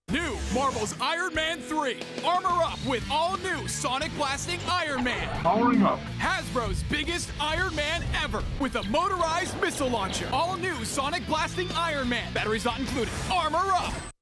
New Marvel's Iron Man 3. Armor up with all new Sonic Blasting Iron Man. Powering up. Hasbro's biggest Iron Man ever with a motorized missile launcher. All new Sonic Blasting Iron Man. Batteries not included. Armor up.